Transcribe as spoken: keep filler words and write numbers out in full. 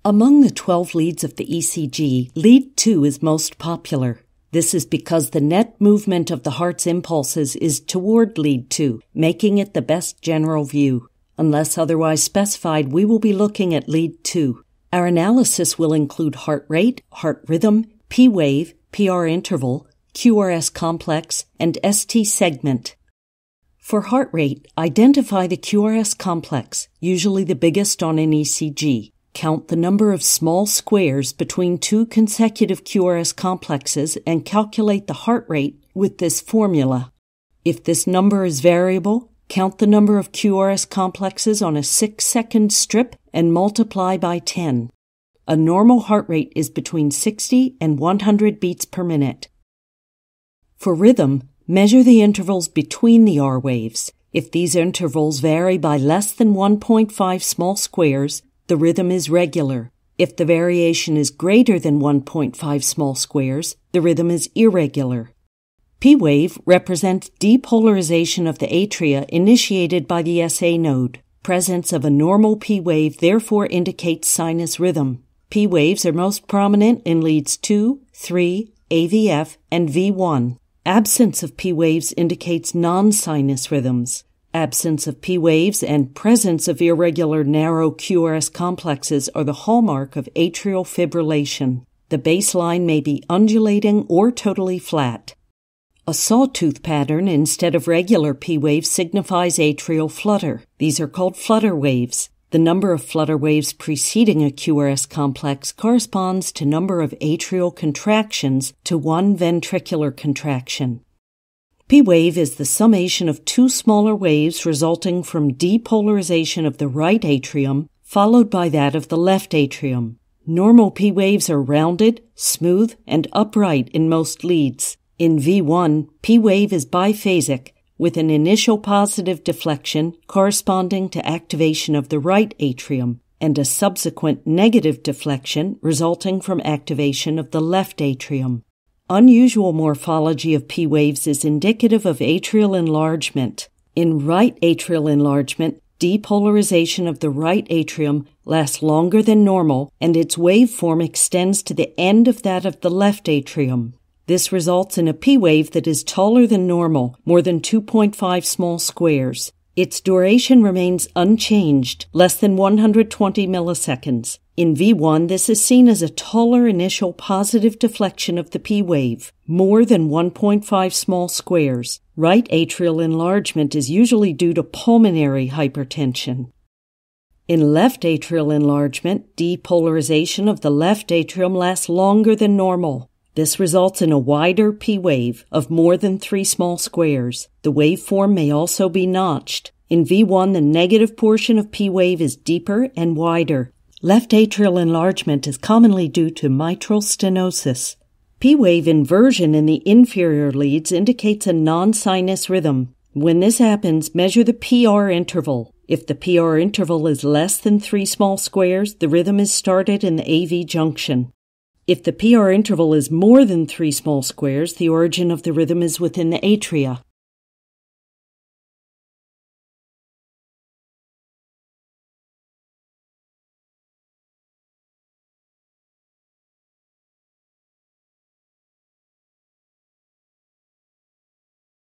Among the twelve leads of the E C G, lead two is most popular. This is because the net movement of the heart's impulses is toward lead two, making it the best general view. Unless otherwise specified, we will be looking at lead two. Our analysis will include heart rate, heart rhythm, P wave, P R interval, Q R S complex, and S T segment. For heart rate, identify the Q R S complex, usually the biggest on an E C G. Count the number of small squares between two consecutive Q R S complexes and calculate the heart rate with this formula. If this number is variable, count the number of Q R S complexes on a six-second strip and multiply by ten. A normal heart rate is between sixty and one hundred beats per minute. For rhythm, measure the intervals between the R waves. If these intervals vary by less than one point five small squares, the rhythm is regular. If the variation is greater than one point five small squares, the rhythm is irregular. P wave represents depolarization of the atria initiated by the S A node. Presence of a normal P wave therefore indicates sinus rhythm. P waves are most prominent in leads two, three, A V F, and V one. Absence of P waves indicates non-sinus rhythms. Absence of P waves and presence of irregular narrow Q R S complexes are the hallmark of atrial fibrillation. The baseline may be undulating or totally flat. A sawtooth pattern instead of regular P waves signifies atrial flutter. These are called flutter waves. The number of flutter waves preceding a Q R S complex corresponds to number of atrial contractions to one ventricular contraction. P wave is the summation of two smaller waves resulting from depolarization of the right atrium followed by that of the left atrium. Normal P waves are rounded, smooth, and upright in most leads. In V one, P wave is biphasic, with an initial positive deflection corresponding to activation of the right atrium and a subsequent negative deflection resulting from activation of the left atrium. Unusual morphology of P waves is indicative of atrial enlargement. In right atrial enlargement, depolarization of the right atrium lasts longer than normal and its waveform extends to the end of that of the left atrium. This results in a P wave that is taller than normal, more than two point five small squares. Its duration remains unchanged, less than one hundred twenty milliseconds. In V one, this is seen as a taller initial positive deflection of the P wave, more than one point five small squares. Right atrial enlargement is usually due to pulmonary hypertension. In left atrial enlargement, depolarization of the left atrium lasts longer than normal. This results in a wider P wave of more than three small squares. The waveform may also be notched. In V one, the negative portion of P wave is deeper and wider. Left atrial enlargement is commonly due to mitral stenosis. P wave inversion in the inferior leads indicates a non-sinus rhythm. When this happens, measure the P R interval. If the P R interval is less than three small squares, the rhythm is started in the A V junction. If the P R interval is more than three small squares, the origin of the rhythm is within the atria.